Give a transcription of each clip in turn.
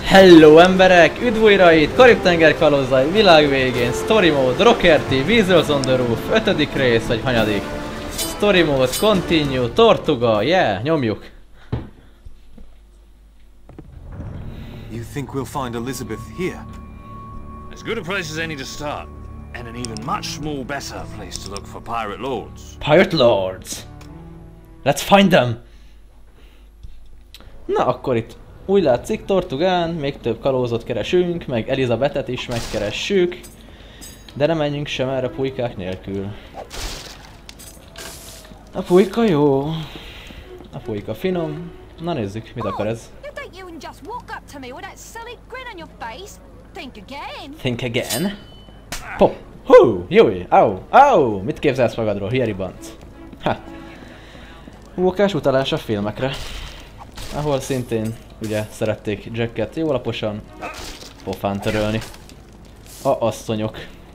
Hello emberek! Üdv újra itt! Karib-tenger kalózai, világ végén, Story Mode, Rocker Team, Weasels on the Roof, 5. rész vagy hanyadik? Story Mode, Continue, Tortuga, yeah, nyomjuk! You think we'll find Elizabeth here? As good a place as any to start, and an even much more better place to look for pirate lords. Pirate Lords! Let's find them! Na akkor itt úgy látszik, Tortugán még több kalózot keresünk, meg Elizabethet is megkeressük, de nem menjünk sem erre pulykák nélkül. A pulyka jó, a pulyka finom. Na nézzük, mit akar ez. Think again? Pop! Hú! Júj! Au! Au! Mit képzelsz magadról, hülye ribanc? Ha! Mókás utalás a filmekre, ahol szintén ugye szerették Jacket jó alaposan pofán törölni a asszonyok.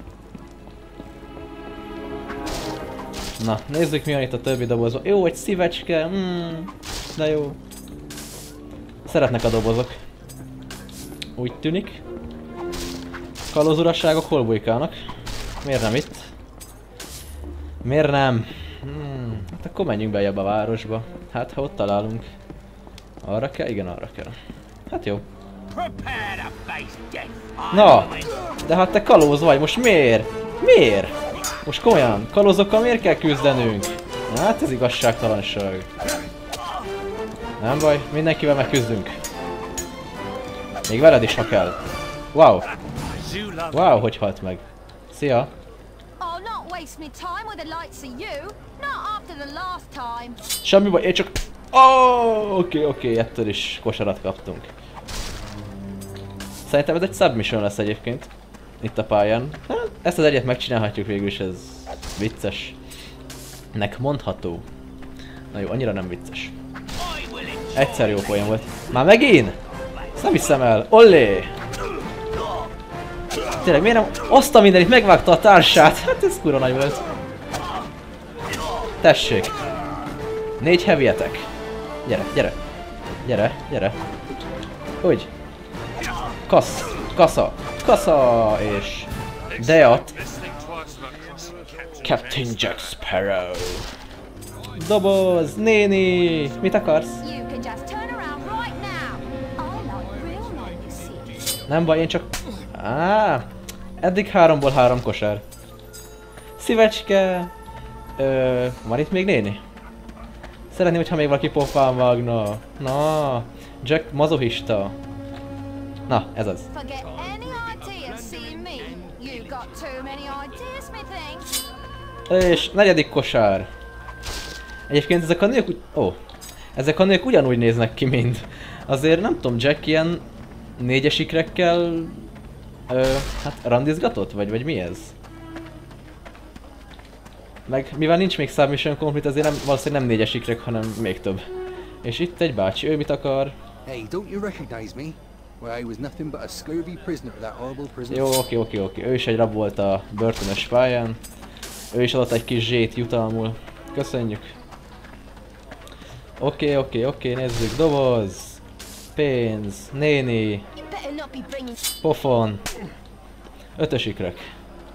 Na, nézzük mi van itt a többi dobozban. Jó, egy szívecske, de jó. Szeretnek a dobozok. Úgy tűnik. Kalózurasságok hol bujkálnak? Miért nem itt? Miért nem? Hát akkor menjünk bejebb a városba. Hát ha ott találunk. Arra kell? Igen, arra kell. Hát jó. Na! De hát te kalóz vagy, most miért? Miért? Most komolyan, kalózokkal miért kell küzdenünk? Hát ez igazságtalanság. Nem baj, mindenkivel megküzdünk. Még veled is, ha kell. Wow! Wow, hogy halt meg. Szia! Semmi baj, én csak... Oké, ettől is kosarat kaptunk. Szerintem ez egy submission lesz egyébként. Itt a pályán. Hát, ezt az egyet megcsinálhatjuk végül is, ez vicces. Nek mondható. Na jó, annyira nem vicces. Egyszer jó poén volt. Már megint? Ezt nem hiszem el. Ollé! Tényleg miért nem... Azt a mindenit megvágta a társát. Hát ez kurva nagy volt. Tessék. 4 heavy attack. Gyere, gyere. Gyere, gyere. Úgy. Kasza, és... Deat. Captain Jack Sparrow. Doboz, néni, mit akarsz? Nem baj, én csak... eddig 3-ból 3 kosár. Szívecske. Van itt még néni? Szeretném, hogyha még valaki pofán vágna. Na, Jack mazohista. Na, ez az. És 4. kosár. Egyébként ezek a nők ezek a nők ugyanúgy néznek ki, mint. Azért nem tudom, Jack ilyen 4-es ikrekkel hát randizgatott? Vagy mi ez? Meg mivel nincs még submission complete, azért nem, valószínűleg nem 4-es ikrek, hanem még több. És itt egy bácsi, ő mit akar? Hey, don't you recognize me? Well, I was nothing but a scurvy prisoner of that horrible prison. Jó, oké. Ő is egy rab volt a börtönös pályán. Ő is adott egy kis zsét jutalmul. Köszönjük. Oké, nézzük. Doboz. Pénz. Néni. Pofon. 5-ös ikrek.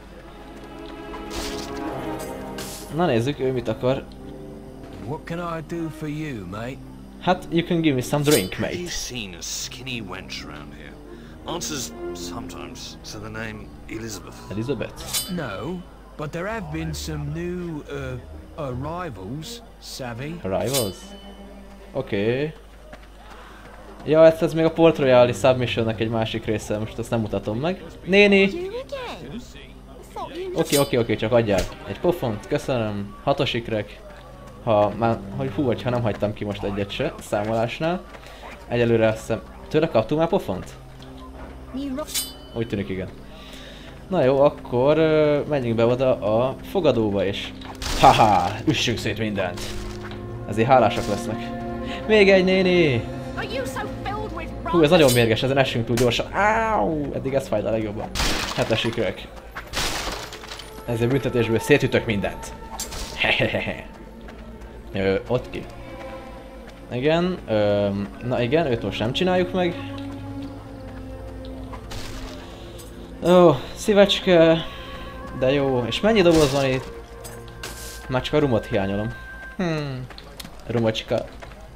Na nézzük, ő mit akar. What can I do for you, mate? Hát, you can give me some drink, mate. Have you seen a skinny wench around here? Answers sometimes to the name Elizabeth. Elizabeth? No, but there have been some new, arrivals, savvy? Arrivals? Oké. Ja, ez még a Port Royale submissionnek egy másik része, most azt nem mutatom meg. Néni! Oké, csak adjál egy pofont, köszönöm. 6-os ikrek. Ha nem hagytam ki most egyet se számolásnál. Egyelőre azt hiszem... Tőle kaptunk már pofont? Úgy tűnik, igen. Na jó, akkor menjünk be oda a fogadóba és... Haha, üssünk szét mindent. Ezért hálásak lesznek. Még egy néni! Hú, ez nagyon mérges, ezen essünk túl gyorsan. Áú, eddig ez fájt a legjobban. 7-es ikrek. Ezért büntetésből szétütök mindent. Hehehehe. Ott ki. Igen, na igen, őt most nem csináljuk meg. Ó, szívecske. De jó. És mennyi doboz van itt? Már csak a rumot hiányolom. Rumocska.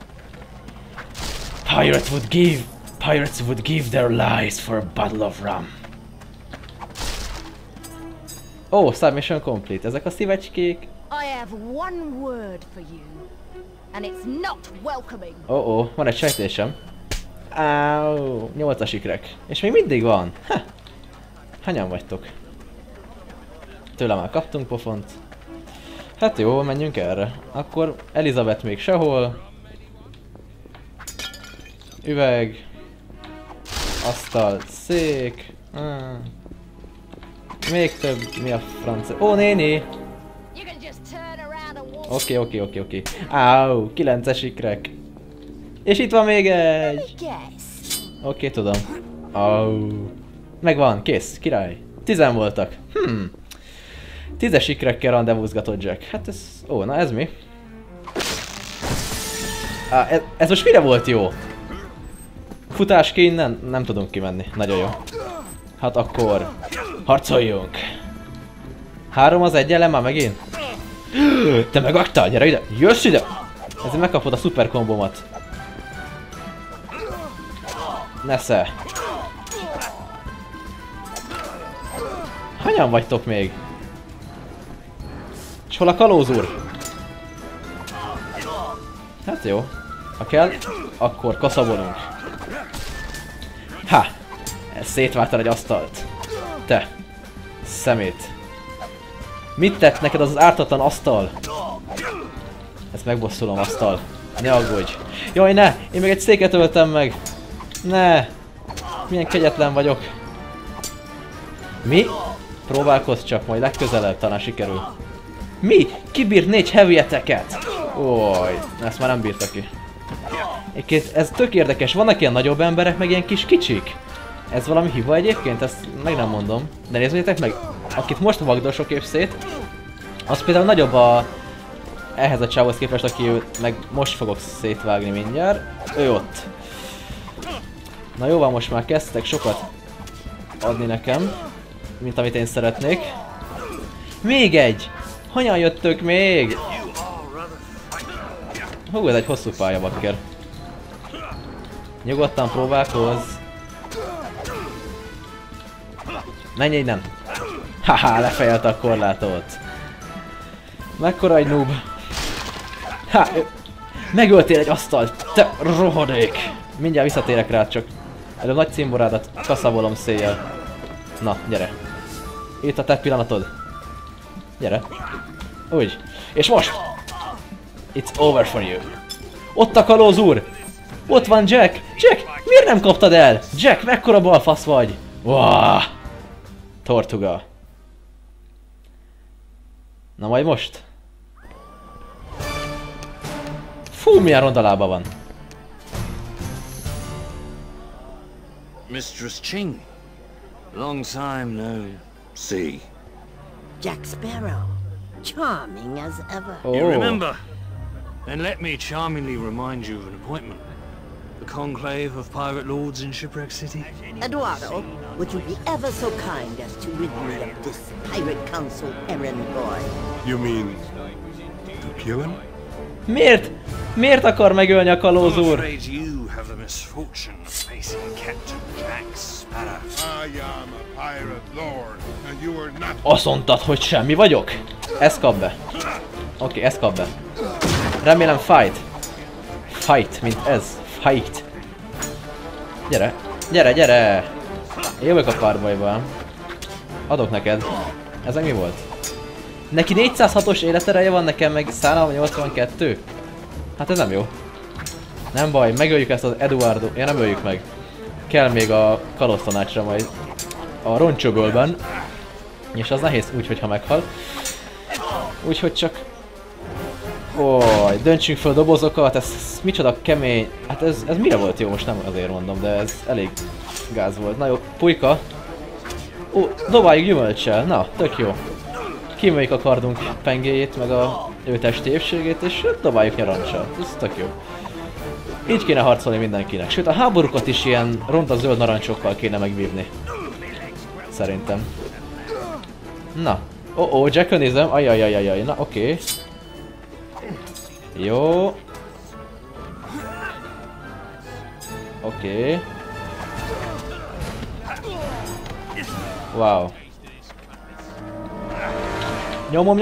Pirates would give their lives for a bottle of rum. Ó, side mission complete. Ezek a szívecskék. I have one word for you, and it's not welcoming. Ó, van egy sejtésem. Áú, 8-as ikrek. És még mindig van. Ha. Hányan vagytok? Tőle már kaptunk pofont. Hát jó, menjünk erre. Akkor Elizabeth még sehol. Üveg. Asztal, szék. Még több, mi a francia? Ó, néni! You can just turn around and walk. Oké. Áú, 9-es ikrek. És itt van még egy! Guess. Oké, tudom. Áú. Megvan, kész, király. 10 voltak. 10-es ikrekkel rendezvúzgatott Jack. Hát ez... Ó, na ez mi? Ez most mire volt jó? Futás ki innen? Nem tudunk kimenni. Nagyon jó. Hát akkor... Harcoljunk! 3 az 1 ellen már megint? Te megvaktál? Gyere ide! Jössz ide! Ezért megkapod a szuper kombomat. Nesze! Hányan vagytok még? És hol a kalóz úr? Hát jó. Ha kell, akkor kaszabolunk. Ha! Ez szétváltál egy asztalt. Te! Szemét! Mit tett neked az ártatlan asztal? Ezt megbosszulom, asztal. Ne aggódj. Jaj, ne! Én még egy széket öltem meg! Ne! Milyen kegyetlen vagyok. Mi? Próbálkozz csak, majd legközelebb talán sikerül. Mi? Kibírt 4 heavy attack-et? Ój, ezt már nem bírta ki. Egyébként ez tök érdekes, vannak ilyen nagyobb emberek, meg ilyen kis kicsik. Ez valami hiba egyébként? Ezt meg nem mondom. De nézzétek meg, akit most vagdosok épp szét, az például nagyobb ehhez a csávhoz képest, aki meg most fogok szétvágni mindjárt. Ő ott. Na jó van, most már kezdtek sokat adni nekem, mint amit én szeretnék. Még egy! Honnan jöttök még? Hú, ez egy hosszú pálya, bakker. Nyugodtan próbálkozz. Menj innen! Haha, lefejelte a korlátot. Mekkora egy noob. Ha, megöltél egy asztalt, te rohadék! Mindjárt visszatérek rád, csak előbb nagy cimborádat kaszabolom széjjel. Na, gyere. Itt a te pillanatod. Gyere. Úgy. És most! It's over for you. Ott a kalóz úr! Ott van Jack! Jack! Miért nem kaptad el? Jack, mekkora balfasz vagy? Wow. Tortuga. Na majd most? Fú, milyen ronda lába van. Mistress Ching. Long time no see. Jack Sparrow. Charming as ever. Oh. You remember? Then let me charmingly remind you of an appointment. The conclave of pirate lords in Shipwreck City. Eduardo, would you be ever so kind as to rid me of this pirate council errand boy? You mean to kill him? Miért? Miért akar megölni a kalóz I'm úr? afraid you have the misfortune of facing Captain Jack Sparrow. I am a pirate lord, and you are not. Azt mondtad, hogy semmi vagyok? Ezt kap be. Oké, ezt kap be. Remélem fight. Fight, mint ez. Fight. Gyere. Gyere, gyere. Én jövök a párbajba. Adok neked. Ez meg mi volt? Neki 406-os életereje van, nekem meg 182. Hát ez nem jó. Nem baj, megöljük ezt az Eduardo. Ja, nem öljük meg. Kell még a kalosztanácsra majd. A roncsöbölben. És az nehéz úgy, hogyha meghal. Úgyhogy csak... Ój, döntsünk fel a dobozokat, ez micsoda kemény. Hát ez mire volt jó, most nem azért mondom, de ez elég gáz volt. Na jó, pulyka. Ó, dobáljuk gyümölccsel, na, tök jó. Kimeljük a kardunk pengéjét, meg a ő testi épségét, és dobáljuk nyarancsal. Ez tök jó. Így kéne harcolni mindenkinek. Sőt, a háborúkat is ilyen ronda zöld narancsokkal kéne megvívni. szerintem. Na. Jackon nézem. Ajajajajaj. Na, oké. Jó. Oké. Wow. Nyom.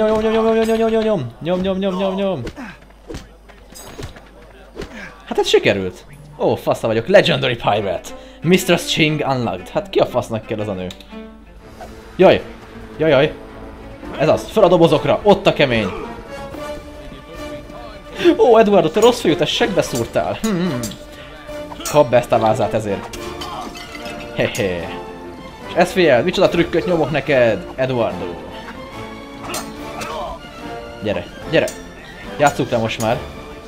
Hát ez sikerült. Ó, faszta vagyok. Legendary Pirate. Mistress Ching Unlocked. Hát ki a fasznak kell az a nő? Jaj. Ez az. Fel a dobozokra. Ott a kemény. Ó, Eduardo, te rossz fiú, te segbe szúrtál. Kap be ezt a vázát ezért. Hehe. És ez figyel, micsoda trükköt nyomok neked, Eduardo. Gyere. Játsszuk le most már.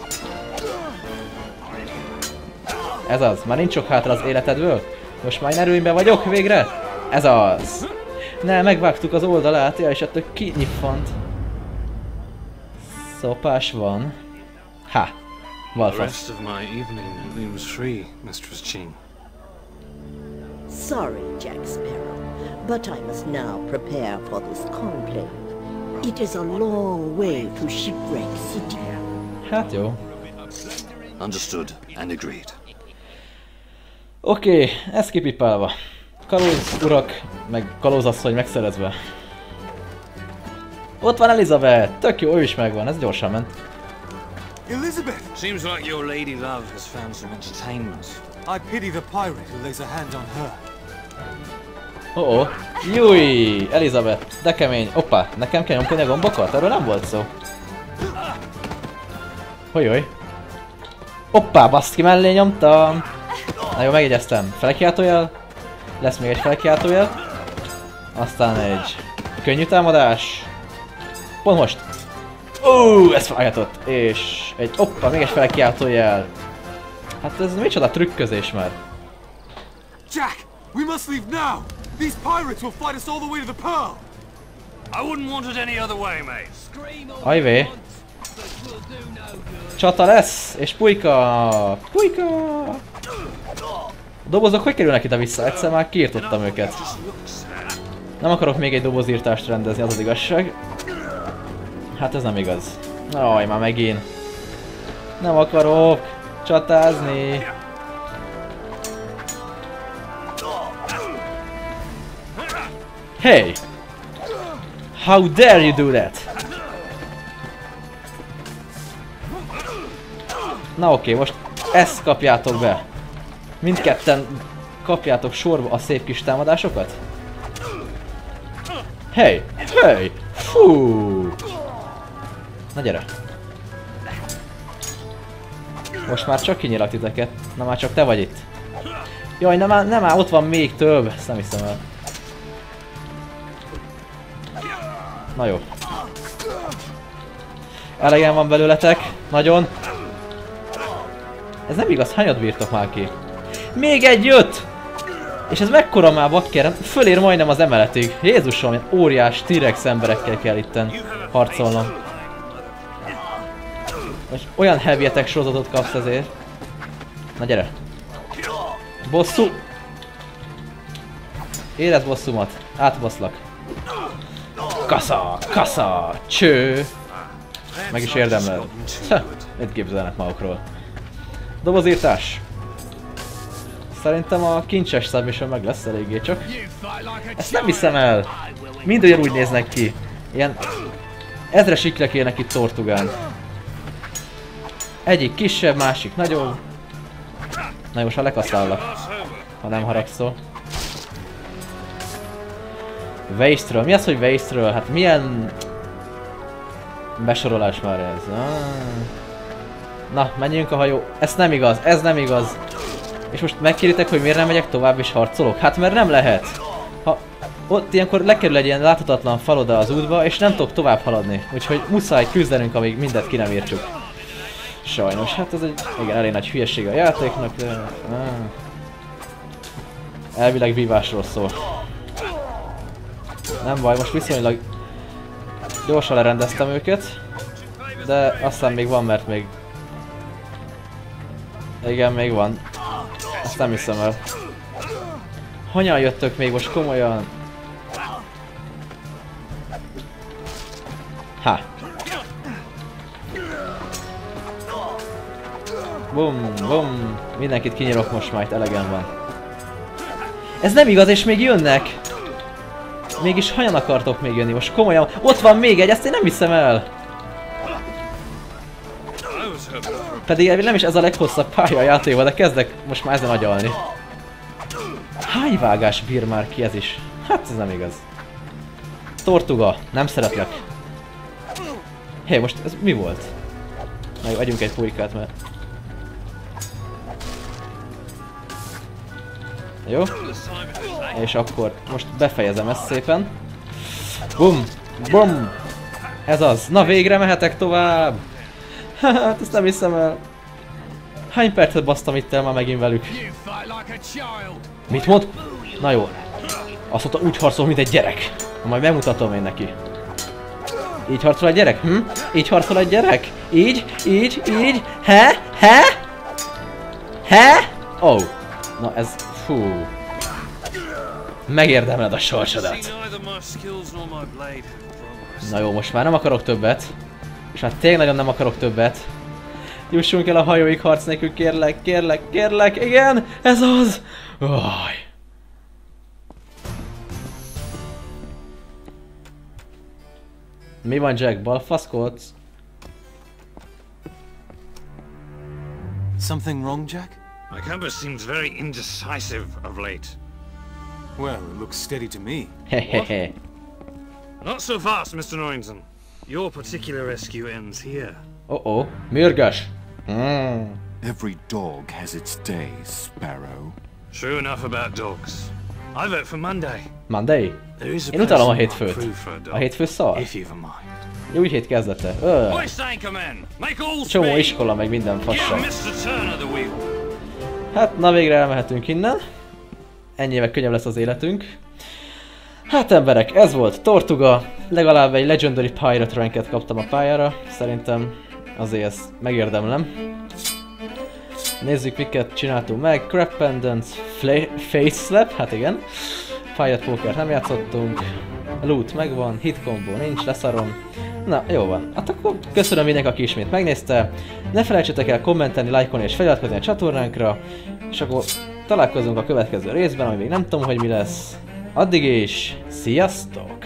Ez az, már nincs sok hátra az életedből. Most már erőimben vagyok végre. Ez az. Ne, megvágtuk az oldalát, ja, és ettől kinyiffant. Szopás van. Ha! The Valfasz. rest of my evening looms free, Mistress Ching. Sorry, Jack Sparrow, but I must now prepare for this conclave. It is a long way to Shipwreck City. Hát jó. Understood and agreed. Oké, ez kipipálva. Kalóz urak, meg kalózasszony megszerezve. Ott van Elizabeth! Tök jó, ő is megvan, ez gyorsan ment. Elizabeth! Seems like your lady love has found some entertainment. I pity the pirate who lays a hand on her. Júj! Elizabeth, de kemény. Hoppá, nekem kell nyomkodni a gombokat? Erről nem volt szó. Hojjoj. Hoppá, baszki, mellé nyomtam. Na jó, megjegyeztem. Felkiáltójel. Lesz még egy felkiáltójel. Aztán egy könnyű támadás. Pont most. Ez felhajtott. És egy, hoppá, még egy felkiáltójel. Hát ez micsoda trükközés már. Jack! We must leave now! These pirates will fight us all the way to the Pearl! I wouldn't want it any other way, mate. Ajvé. Csata lesz, és pulyka! Pulyka! A dobozok hogy kerülnek ide vissza? Egyszer már kiirtottam őket. Nem akarok még egy dobozírtást rendezni, az az igazság. Hát ez nem igaz. Aj, már megint. Nem akarok csatázni. Hey! How dare you do that? Na oké, most ezt kapjátok be. Mindketten kapjátok sorba a szép kis támadásokat. Hey! Hey! Fú! Na gyere! Most már csak kinyílak titeket. Na már csak te vagy itt. Jaj, nem már ott van még több. Ezt nem hiszem el. Na jó. Elegem van belőletek. Nagyon. Ez nem igaz, hányat bírtok már ki? Még egy jött! És ez mekkora már bakker? Fölér majdnem az emeletig. Jézusom, ilyen óriás T-rex emberekkel kell itten harcolnom. Most olyan heavy attack sorozatot kapsz ezért. Na gyere. Bosszú! Érezd bosszumat. Átbaszlak. Kasza! Cső! Meg is érdemled. Mit képzelnek magukról? Dobozírtás. Szerintem a kincses submission meg lesz eléggé csak. Ezt nem hiszem el! Mind olyan úgy néznek ki. Ilyen ezres ikrek élnek itt Tortugán. Egyik kisebb, másik nagyobb. Na jó, most ha lekasztállak. Ha nem haragszol. Waste-ről. Mi az, hogy Waste-ről? Hát milyen besorolás már ez? Na, menjünk a hajó. Ez nem igaz. És most megkéritek, hogy miért nem megyek tovább és harcolok? Hát mert nem lehet. Ha ott ilyenkor lekerül egy ilyen láthatatlan fal oda az útba, és nem tudok tovább haladni. Úgyhogy muszáj küzdenünk, amíg mindent ki nem értsük. Sajnos, hát ez egy igen, elég nagy hülyeség a játéknak, de... Elvileg vívásról szól. Nem baj, most viszonylag gyorsan lerendeztem őket. De aztán még van, mert még... Igen, még van. Azt nem hiszem el. Honnan jöttök még most komolyan? Bum, bum. Mindenkit kinyírok most majd, elegem van. Ez nem igaz, és még jönnek! Mégis hányan akartok még jönni? Most komolyan, ott van még egy, ezt én nem hiszem el! Pedig nem is ez a leghosszabb pálya a játékban, de kezdek most már ezen agyalni. Hány vágás bír már ki ez is? Hát ez nem igaz. Tortuga, nem szeretlek. Hé, most ez mi volt? Na jó, adjunk egy purikát, mert... Jó. És akkor most befejezem ezt szépen. Bum! Bum! Ez az! Na végre mehetek tovább! Hát ezt nem hiszem el. Hány percet basztam itt el már megint velük? Mit mond? Na jó. Azt mondta, úgy harcol, mint egy gyerek. Majd megmutatom én neki. Így harcol egy gyerek? Hm? Így harcol egy gyerek? Így? Így? Így? He? He? He? Oh. Na ez... Fú. Megérdemeled a sorsodat. Na jó, most már nem akarok többet. És már tényleg nagyon nem akarok többet. Jussunk el a hajóig harc nélkül, kérlek, kérlek, kérlek, igen, ez az! Oj. Mi van, Jack? Balfaszkodsz? Something wrong, Jack? My compass seems very indecisive of late. Well, it looks steady to me. Hehehe. Not so fast, Mr. Norrington. Your particular rescue ends here. Oh, mürges. Every dog has its day, Sparrow. True enough about dogs. I vote for Monday. Monday? There is a Én utálom a person hétfőt. approved for a dog, A hétfő szar. if you've a mind. Új hét kezdete. Hoist anchor, men! Make all Csomó speed! iskola, meg minden Give fasság. Mr. Turner the wheel. Hát, na végre elmehetünk innen. Ennyivel könnyebb lesz az életünk. Hát emberek, ez volt Tortuga. Legalább egy Legendary Pirate ranket kaptam a pályára. Szerintem azért ezt megérdemlem. Nézzük, miket csináltunk meg. Crab Pendants, Face Slap, hát igen. Pirate Pokert nem játszottunk. Loot megvan, hit combo nincs, leszarom. Na, jó van. Hát akkor köszönöm mindenki, aki ismét megnézte. Ne felejtsetek el kommentelni, lájkolni és feliratkozni a csatornánkra. És akkor találkozunk a következő részben, ami még nem tudom, hogy mi lesz. Addig is, sziasztok!